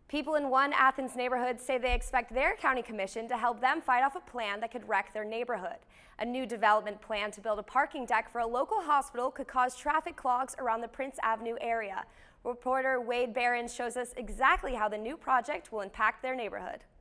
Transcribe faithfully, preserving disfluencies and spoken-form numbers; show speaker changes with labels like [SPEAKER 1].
[SPEAKER 1] People in one Athens neighborhood say they expect their county commission to help them fight off a plan that could wreck their neighborhood. A new development plan to build a parking deck for a local hospital could cause traffic clogs around the Prince Avenue area. Reporter Wade Barron shows us exactly how the new project will impact their neighborhood.